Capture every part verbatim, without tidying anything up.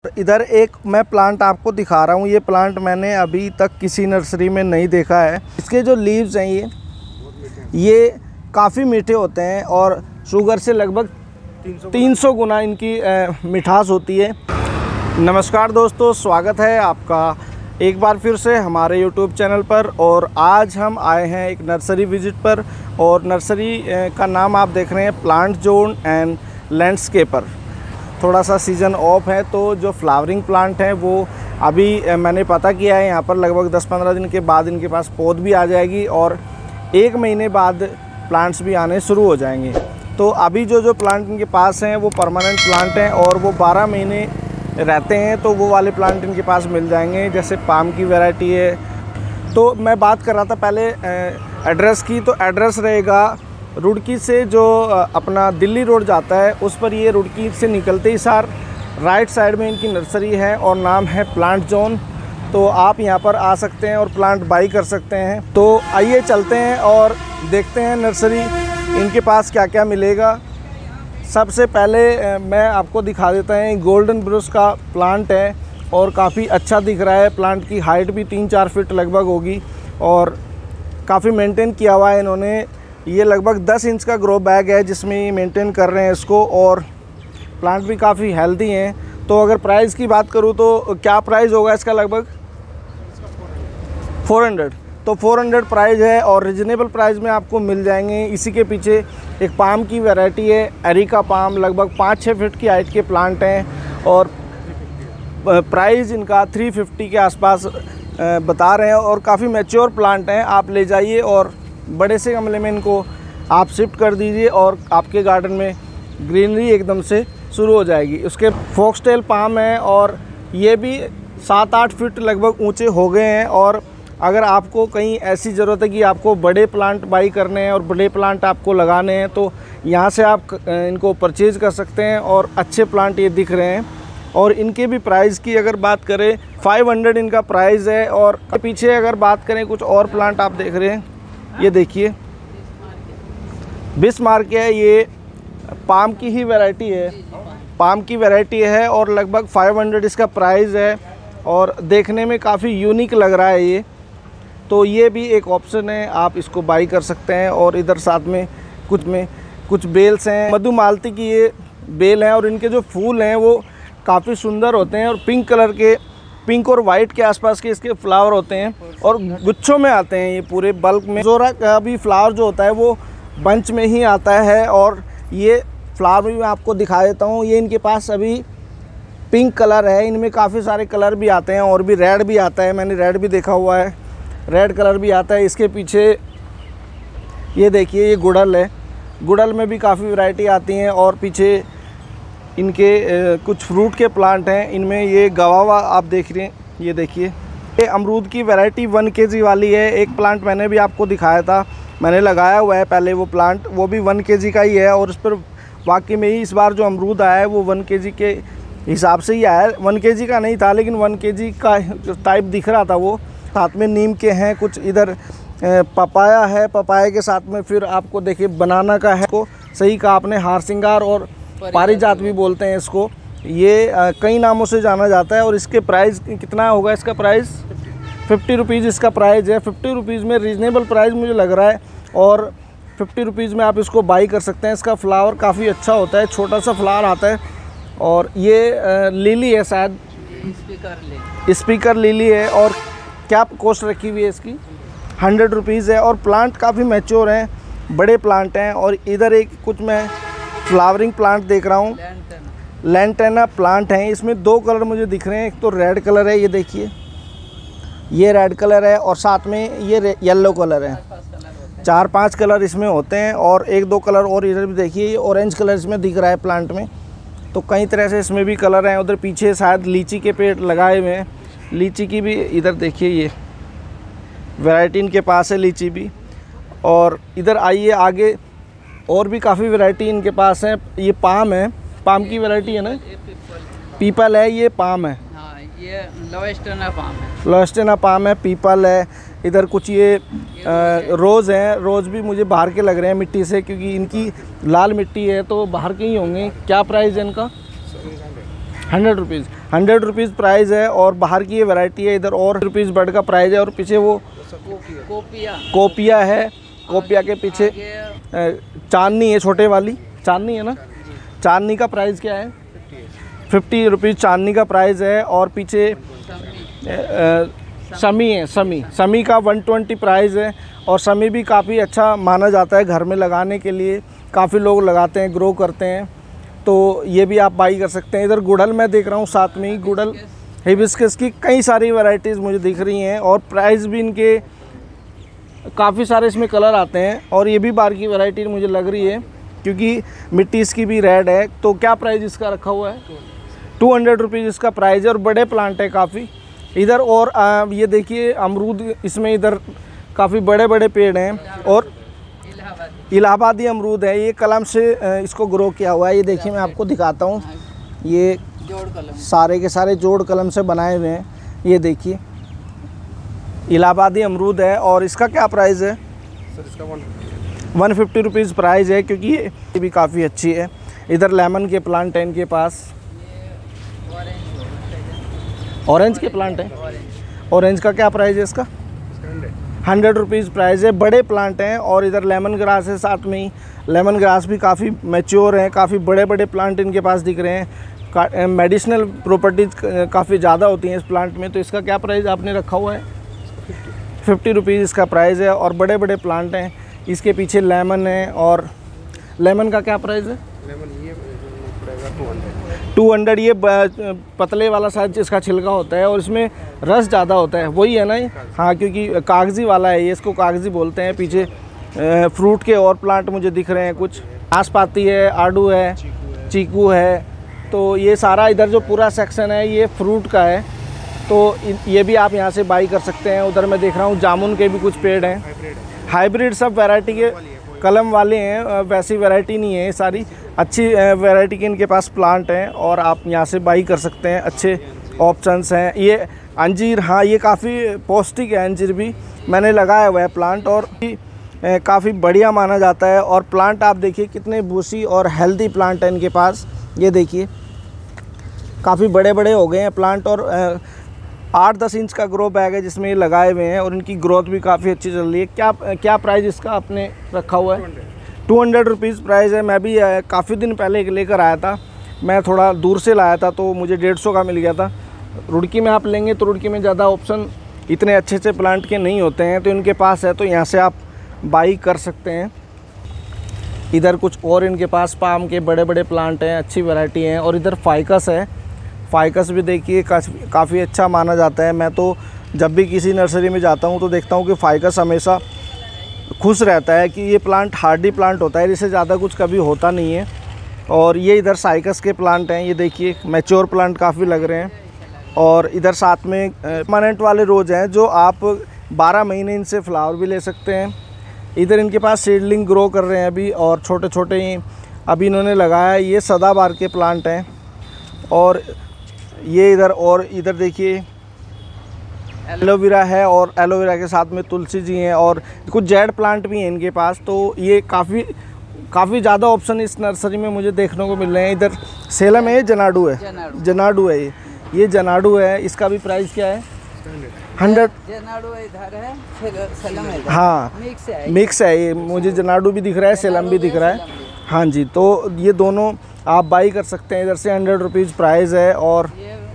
इधर एक मैं प्लांट आपको दिखा रहा हूँ। ये प्लांट मैंने अभी तक किसी नर्सरी में नहीं देखा है। इसके जो लीव्स हैं ये ये काफ़ी मीठे होते हैं और शुगर से लगभग तीन सौ गुना इनकी मिठास होती है। नमस्कार दोस्तों, स्वागत है आपका एक बार फिर से हमारे यूट्यूब चैनल पर। और आज हम आए हैं एक नर्सरी विज़िट पर और नर्सरी का नाम आप देख रहे हैं प्लांट जोन एंड लैंडस्केपर। थोड़ा सा सीज़न ऑफ है तो जो फ्लावरिंग प्लांट हैं वो अभी मैंने पता किया है यहाँ पर लगभग दस पंद्रह दिन के बाद इनके पास पौध भी आ जाएगी और एक महीने बाद प्लांट्स भी आने शुरू हो जाएंगे। तो अभी जो जो प्लांट इनके पास हैं वो परमानेंट प्लांट हैं और वो बारह महीने रहते हैं, तो वो वाले प्लांट इनके पास मिल जाएंगे। जैसे पाम की वैरायटी है। तो मैं बात कर रहा था पहले एड्रेस की, तो एड्रेस रहेगा रुड़की से जो अपना दिल्ली रोड जाता है उस पर। ये रुड़की से निकलते ही सार राइट साइड में इनकी नर्सरी है और नाम है प्लांट जोन। तो आप यहाँ पर आ सकते हैं और प्लांट बाई कर सकते हैं। तो आइए चलते हैं और देखते हैं नर्सरी इनके पास क्या क्या मिलेगा। सबसे पहले मैं आपको दिखा देता है, गोल्डन ब्रुश का प्लांट है और काफ़ी अच्छा दिख रहा है। प्लांट की हाइट भी तीन चार फीट लगभग होगी और काफ़ी मेंटेन किया हुआ है इन्होंने। ये लगभग दस इंच का ग्रो बैग है जिसमें ये मेंटेन कर रहे हैं इसको और प्लांट भी काफ़ी हेल्दी हैं। तो अगर प्राइस की बात करूँ तो क्या प्राइस होगा इसका? लगभग फोर हंड्रेड। तो फोर हंड्रेड प्राइस है और रिजनेबल प्राइस में आपको मिल जाएंगे। इसी के पीछे एक पाम की वैरायटी है, एरिका पाम। लगभग पाँच छः फीट की हाइट के प्लांट हैं और प्राइस इनका थ्री फिफ्टी के आसपास बता रहे हैं और काफ़ी मैच्योर प्लांट हैं। आप ले जाइए और बड़े से गमले में इनको आप शिफ्ट कर दीजिए और आपके गार्डन में ग्रीनरी एकदम से शुरू हो जाएगी। उसके फॉक्सटेल पाम है और ये भी सात आठ फीट लगभग ऊंचे हो गए हैं। और अगर आपको कहीं ऐसी ज़रूरत है कि आपको बड़े प्लांट बाई करने हैं और बड़े प्लांट आपको लगाने हैं तो यहाँ से आप इनको परचेज़ कर सकते हैं और अच्छे प्लांट ये दिख रहे हैं। और इनके भी प्राइस की अगर बात करें फाइव हंड्रेड इनका प्राइस है। और पीछे अगर बात करें कुछ और प्लांट आप देख रहे हैं, ये देखिए बिस्मार्क है। ये पाम की ही वैरायटी है, पाम की वैरायटी है और लगभग फाइव हंड्रेड इसका प्राइस है और देखने में काफ़ी यूनिक लग रहा है ये। तो ये भी एक ऑप्शन है, आप इसको बाई कर सकते हैं। और इधर साथ में कुछ में कुछ बेल्स हैं, मधुमालती की ये बेल हैं और इनके जो फूल हैं वो काफ़ी सुंदर होते हैं और पिंक कलर के, पिंक और वाइट के आसपास के इसके फ्लावर होते हैं और गुच्छों में आते हैं ये पूरे बल्क में। जोरा का भी फ्लावर जो होता है वो बंच में ही आता है और ये फ्लावर भी मैं आपको दिखा देता हूँ। ये इनके पास अभी पिंक कलर है, इनमें काफ़ी सारे कलर भी आते हैं और भी रेड भी आता है, मैंने रेड भी देखा हुआ है, रेड कलर भी आता है। इसके पीछे ये देखिए ये गुड़हल है, गुड़हल में भी काफ़ी वैरायटी आती हैं। और पीछे इनके ए, कुछ फ्रूट के प्लांट हैं, इनमें ये गवावा आप देख रहे हैं, ये देखिए ये अमरूद की वैरायटी वन केजी वाली है। एक प्लांट मैंने भी आपको दिखाया था, मैंने लगाया हुआ है पहले वो प्लांट, वो भी वन केजी का ही है और उस पर वाकई में ही इस बार जो अमरूद आया है वो वन केजी के हिसाब से ही आया है। वन केजी का नहीं था लेकिन वन केजी का टाइप दिख रहा था वो। साथ में नीम के हैं कुछ, इधर पपाया है, पपाया के साथ में फिर आपको देखिए बनाना का है। को सही कहा आपने, हार सिंगार और पारिजात भी बोलते हैं इसको। ये आ, कई नामों से जाना जाता है। और इसके प्राइस कितना होगा? इसका प्राइस फिफ्टी रुपीज़ इसका प्राइस है। फिफ्टी रुपीज़ में रीज़नेबल प्राइस मुझे लग रहा है और फिफ्टी रुपीज़ में आप इसको बाई कर सकते हैं। इसका फ्लावर काफ़ी अच्छा होता है, छोटा सा फ्लावर आता है। और ये आ, लिली है शायद, स्पीकर स्पीकर लिली है। और क्या कॉस्ट रखी हुई है इसकी? हंड्रेड रुपीज़ है। और प्लांट काफ़ी मैच्योर हैं, बड़े प्लांट हैं। और इधर एक कुछ मैं फ्लावरिंग प्लांट देख रहा हूँ, लैंटेना प्लांट हैं। इसमें दो कलर मुझे दिख रहे हैं, एक तो रेड कलर है, ये देखिए ये रेड कलर है और साथ में ये येलो कलर है। चार पांच कलर इसमें होते हैं और एक दो कलर और इधर भी देखिए ये ऑरेंज कलर इसमें दिख रहा है प्लांट में। तो कई तरह से इसमें भी कलर हैं। उधर पीछे शायद लीची के पेड़ लगाए हुए हैं, लीची की भी इधर देखिए ये वैरायटी इनके पास है, लीची भी। और इधर आइए आगे और भी काफ़ी वैरायटी इनके पास है। ये पाम है, पाम की वैरायटी है ना, पीपल है, ये पाम है, हाँ, ये लोएस्टेना पाम है, लोएस्टेना पाम है, पीपल है। इधर कुछ ये रोज़ हैं, रोज़ भी मुझे बाहर के लग रहे हैं मिट्टी से, क्योंकि इनकी लाल मिट्टी है तो बाहर के ही होंगे। क्या प्राइस है इनका? Hundred rupees. Hundred rupees price है और बाहर की ये वैरायटी है। इधर और रुपीज़ बर्ड का प्राइस है और पीछे वो कोपिया कोपिया है। कोपिया के पीछे चांदनी है, छोटे वाली चांदनी है ना। चांदनी का प्राइस क्या है? फिफ्टी रुपीज़ चांदनी का प्राइस है। और पीछे समी है, समी समी का वन ट्वेंटी प्राइस है। और समी भी काफ़ी अच्छा माना जाता है घर में लगाने के लिए, काफ़ी लोग लगाते हैं, ग्रो करते हैं, तो ये भी आप बाई कर सकते हैं। इधर गुड़हल मैं देख रहा हूँ, साथ में ही गुड़हल हिबिस्कस की कई सारी वैरायटीज़ मुझे दिख रही हैं और प्राइस भी इनके काफ़ी सारे इसमें कलर आते हैं। और ये भी बार की वैरायटी मुझे लग रही है क्योंकि मिट्टी इसकी भी रेड है। तो क्या प्राइस इसका रखा हुआ है? टू हंड्रेड रुपीज़ इसका प्राइस है और बड़े प्लांट है काफ़ी इधर। और आ, ये देखिए अमरूद, इसमें इधर काफ़ी बड़े बड़े पेड़ हैं और इलाहाबादी अमरूद है। ये कलम से इसको ग्रो किया हुआ है। ये देखिए मैं आपको दिखाता हूँ, ये जोड़ कलम सारे के सारे जोड़ कलम से बनाए हुए हैं। ये देखिए इलाहाबादी अमरूद है और इसका क्या प्राइस है? सर इसका one one fifty rupees price है क्योंकि ये भी काफ़ी अच्छी है। इधर लेमन के प्लांट हैं इनके पास, ऑरेंज के प्लांट हैं। ऑरेंज का क्या प्राइस है इसका? हंड्रेड रुपीज़ प्राइस है। बड़े प्लांट हैं। और इधर लेमन ग्रास है साथ में ही। लेमन ग्रास भी काफ़ी मैच्योर हैं, काफ़ी बड़े बड़े प्लांट इनके पास दिख रहे हैं। मेडिसिनल प्रॉपर्टीज़ काफ़ी ज़्यादा होती हैं इस प्लांट में। तो इसका क्या प्राइस आपने रखा हुआ है? फिफ्टी रुपीज़ इसका प्राइस है और बड़े बड़े प्लांट हैं। इसके पीछे लेमन है और लेमन का क्या प्राइस है? लेमन ये पड़ेगा टू हंड्रेड टू हंड्रेड। ये पतले वाला साइज इसका छिलका होता है और इसमें रस ज़्यादा होता है, वही है ना ये? हाँ, क्योंकि कागज़ी वाला है ये, इसको कागज़ी बोलते हैं। पीछे फ्रूट के और प्लांट मुझे दिख रहे हैं कुछ, नाशपाती है, आड़ू है, चीकू है। तो ये सारा इधर जो पूरा सेक्शन है ये फ्रूट का है। तो ये भी आप यहाँ से बाई कर सकते हैं। उधर मैं देख रहा हूँ जामुन के भी कुछ पेड़ हैं, हाइब्रिड सब वैरायटी के कलम वाले हैं, वैसी वैरायटी नहीं है। सारी अच्छी वैरायटी के इनके पास प्लांट हैं और आप यहाँ से बाई कर सकते हैं। अच्छे ऑप्शंस हैं। ये अंजीर, हाँ ये काफ़ी पौष्टिक है अंजीर भी, मैंने लगाया हुआ है प्लांट और काफ़ी बढ़िया माना जाता है। और प्लांट आप देखिए कितने बूसी और हेल्दी प्लांट हैं इनके पास। ये देखिए काफ़ी बड़े बड़े हो गए हैं प्लांट और आठ दस इंच का ग्रो बैग है जिसमें ये लगाए हुए हैं और इनकी ग्रोथ भी काफ़ी अच्छी चल रही है। क्या क्या प्राइस इसका आपने रखा हुआ है? टू हंड्रेड रुपीज़ प्राइस है। मैं भी काफ़ी दिन पहले लेकर आया था, मैं थोड़ा दूर से लाया था तो मुझे डेढ़ सौ का मिल गया था। रुड़की में आप लेंगे तो रुड़की में ज़्यादा ऑप्शन इतने अच्छे अच्छे प्लांट के नहीं होते हैं, तो इनके पास है तो यहाँ से आप बाई कर सकते हैं। इधर कुछ और इनके पास पाम के बड़े बड़े प्लांट हैं, अच्छी वैरायटी हैं। और इधर फाइकस है, फाइकस भी देखिए काफ़ी अच्छा माना जाता है। मैं तो जब भी किसी नर्सरी में जाता हूँ तो देखता हूँ कि फाइकस हमेशा खुश रहता है कि ये प्लांट हार्डी प्लांट होता है, इससे ज़्यादा कुछ कभी होता नहीं है। और ये इधर साइकस के प्लांट हैं, ये देखिए मैच्योर प्लांट काफ़ी लग रहे हैं। और इधर साथ में परमानेंट वाले रोज़ हैं जो आप बारह महीने इनसे फ्लावर भी ले सकते हैं। इधर इनके पास सीडलिंग ग्रो कर रहे हैं अभी और छोटे छोटे ही अभी इन्होंने लगाया है। ये सदाबहार के प्लांट हैं। और ये इधर और इधर देखिए एलोवेरा है और एलोवेरा के साथ में तुलसी जी हैं और कुछ जेड प्लांट भी हैं इनके पास। तो ये काफ़ी काफ़ी ज़्यादा ऑप्शन इस नर्सरी में मुझे देखने को मिल रहे हैं। इधर सेलम है, जनाडू है, जनाडू है, ये ये जनाडू है। इसका भी प्राइस क्या है? हंड्रेड। जनाडू इधर है, सेलम है, हाँ मिक्स है, मिक्स है ये। मुझे जनाडू भी दिख रहा है, सेलम भी दिख रहा है। हाँ जी, तो ये दोनों आप बाई कर सकते हैं। इधर से हंड्रेड रुपीज़ प्राइस है। और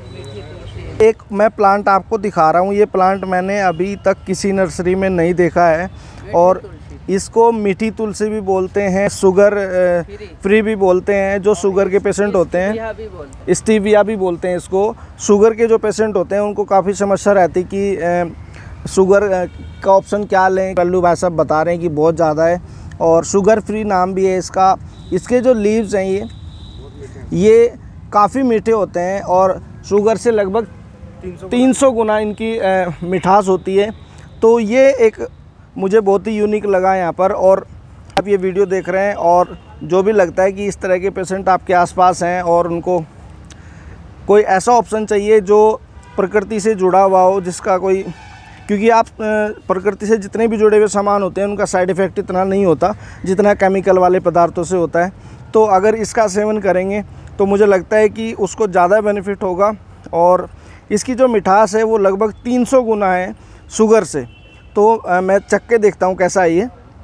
एक मैं प्लांट आपको दिखा रहा हूँ, ये प्लांट मैंने अभी तक किसी नर्सरी में नहीं देखा है और इसको मीठी तुलसी भी बोलते हैं, शुगर फ्री भी बोलते हैं। जो शुगर के पेशेंट होते हैं, स्टीविया भी बोलते हैं इसको। शुगर के जो पेशेंट होते हैं उनको काफ़ी समस्या रहती कि शुगर का ऑप्शन क्या लें। कल्लू भाई साहब बता रहे हैं कि बहुत ज़्यादा है और शुगर फ्री नाम भी है इसका। इसके जो लीव्स हैं ये ये काफ़ी मीठे होते हैं और शुगर से लगभग तीन सौ गुना इनकी मिठास होती है। तो ये एक मुझे बहुत ही यूनिक लगा यहाँ पर। और आप ये वीडियो देख रहे हैं और जो भी लगता है कि इस तरह के पेशेंट आपके आसपास हैं और उनको कोई ऐसा ऑप्शन चाहिए जो प्रकृति से जुड़ा हुआ हो, जिसका कोई, क्योंकि आप प्रकृति से जितने भी जुड़े हुए सामान होते हैं उनका साइड इफ़ेक्ट इतना नहीं होता जितना केमिकल वाले पदार्थों से होता है। तो अगर इसका सेवन करेंगे तो मुझे लगता है कि उसको ज़्यादा बेनिफिट होगा और इसकी जो मिठास है वो लगभग तीन सौ गुना है शुगर से। तो आ, मैं चख के देखता हूँ कैसा है ये।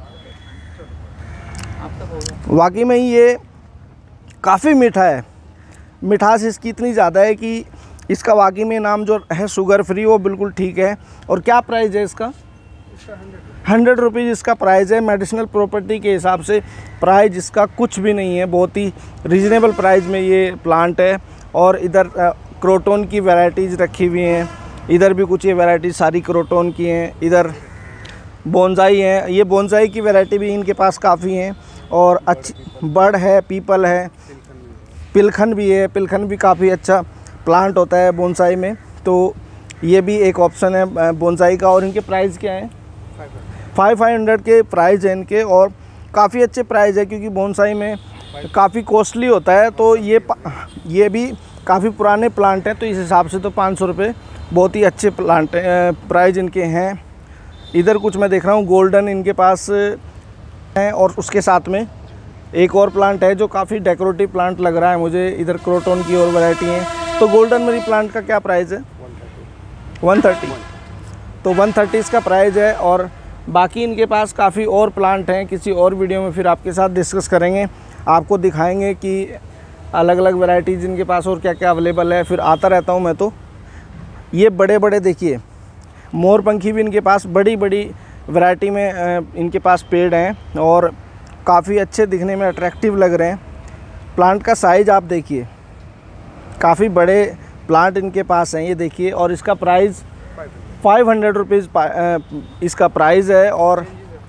वाकई में ही ये काफ़ी मीठा है, मिठास इसकी इतनी ज़्यादा है कि इसका वाकई में नाम जो है शुगर फ्री वो बिल्कुल ठीक है। और क्या प्राइस है इसका? हंड्रेड रुपीज़ इसका प्राइस है। मेडिसिनल प्रॉपर्टी के हिसाब से प्राइस इसका कुछ भी नहीं है, बहुत ही रीज़नेबल प्राइस में ये प्लांट है। और इधर क्रोटोन की वैरायटीज़ रखी हुई हैं, इधर भी कुछ ये वैरायटी सारी क्रोटोन की हैं। इधर बोनसाई है, ये बोनसाई की वैरायटी भी इनके पास काफ़ी हैं। और अच्छी बड़ है, पीपल है, पिलखन भी है। पिलखन भी काफ़ी अच्छा प्लांट होता है बोनसाई में, तो ये भी एक ऑप्शन है बोनसाई का। और इनके प्राइस क्या है? फाइव फाइव हंड्रेड के प्राइस है इनके, और काफ़ी अच्छे प्राइस है क्योंकि बोनसाई में काफ़ी कॉस्टली होता है। तो ये ये भी काफ़ी पुराने प्लांट हैं, तो इस हिसाब से तो पाँच सौ रुपये बहुत ही अच्छे प्लांट प्राइस इनके हैं। इधर कुछ मैं देख रहा हूँ गोल्डन इनके पास है, और उसके साथ में एक और प्लांट है जो काफ़ी डेकोरेटिव प्लांट लग रहा है मुझे। इधर क्रोटोन की और वैरायटी है। तो गोल्डन मरी प्लांट का क्या प्राइस है? One thirty. तो वन थर्टी इसका प्राइस है। और बाकी इनके पास काफ़ी और प्लांट हैं, किसी और वीडियो में फिर आपके साथ डिस्कस करेंगे, आपको दिखाएंगे कि अलग अलग वैरायटीज़ इनके पास और क्या क्या अवेलेबल है। फिर आता रहता हूँ मैं। तो ये बड़े बड़े देखिए मोरपंखी भी इनके पास बड़ी बड़ी वैरायटी में इनके पास पेड़ हैं, और काफ़ी अच्छे दिखने में अट्रैक्टिव लग रहे हैं। प्लांट का साइज़ आप देखिए, काफ़ी बड़े प्लांट इनके पास हैं, ये देखिए। और इसका प्राइस फाइव हंड्रेड रुपीज़ इसका प्राइस है। और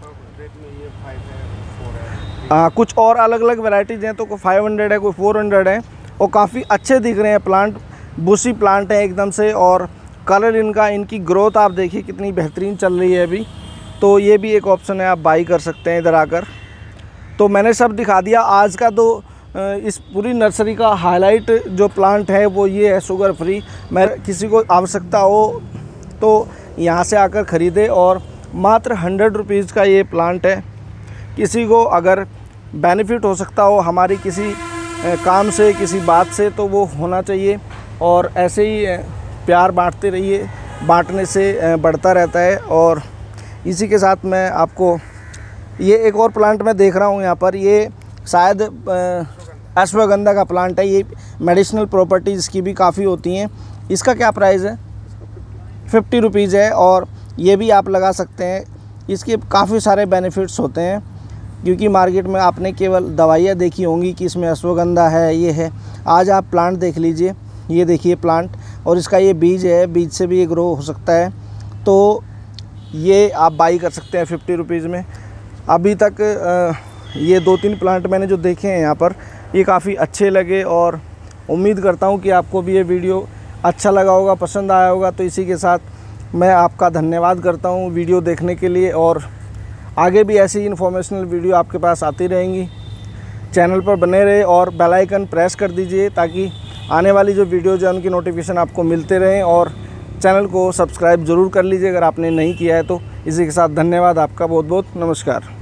आ, कुछ और अलग अलग वैरायटीज़ हैं, तो कोई फाइव हंड्रेड है, कोई फोर हंड्रेड है, और काफ़ी अच्छे दिख रहे हैं प्लांट। बुशी प्लांट है एकदम से, और कलर इनका, इनकी ग्रोथ आप देखिए कितनी बेहतरीन चल रही है अभी। तो ये भी एक ऑप्शन है, आप बाई कर सकते हैं इधर आकर। तो मैंने सब दिखा दिया आज का। तो इस पूरी नर्सरी का हाईलाइट जो प्लांट है वो ये है शुगर फ्री। मैं किसी को आवश्यकता हो तो यहाँ से आकर ख़रीदे, और मात्र हंड्रेड रुपीज़ का ये प्लांट है। किसी को अगर बेनिफिट हो सकता हो हमारी किसी काम से, किसी बात से, तो वो होना चाहिए। और ऐसे ही प्यार बांटते रहिए, बांटने से बढ़ता रहता है। और इसी के साथ मैं आपको ये एक और प्लांट मैं देख रहा हूँ यहाँ पर, ये शायद अश्वगंधा का प्लांट है। ये मेडिसिनल प्रॉपर्टीज़ की भी काफ़ी होती हैं। इसका क्या प्राइस है? फिफ्टी रुपीज़ है। और ये भी आप लगा सकते हैं, इसके काफ़ी सारे बेनिफिट्स होते हैं, क्योंकि मार्केट में आपने केवल दवाइयाँ देखी होंगी कि इसमें अश्वगंधा है, ये है। आज आप प्लांट देख लीजिए, ये देखिए प्लांट, और इसका ये बीज है, बीज से भी ये ग्रो हो सकता है। तो ये आप बाई कर सकते हैं फिफ्टी रुपीज़ में। अभी तक ये दो तीन प्लांट मैंने जो देखे हैं यहाँ पर, ये काफ़ी अच्छे लगे, और उम्मीद करता हूँ कि आपको भी ये वीडियो अच्छा लगा होगा, पसंद आया होगा। तो इसी के साथ मैं आपका धन्यवाद करता हूँ वीडियो देखने के लिए, और आगे भी ऐसी इन्फॉर्मेशनल वीडियो आपके पास आती रहेंगी। चैनल पर बने रहे और बेल आइकन प्रेस कर दीजिए, ताकि आने वाली जो वीडियोज़ हैं उनकी नोटिफिकेशन आपको मिलते रहें। और चैनल को सब्सक्राइब ज़रूर कर लीजिए अगर आपने नहीं किया है तो। इसी के साथ धन्यवाद आपका, बहुत बहुत नमस्कार।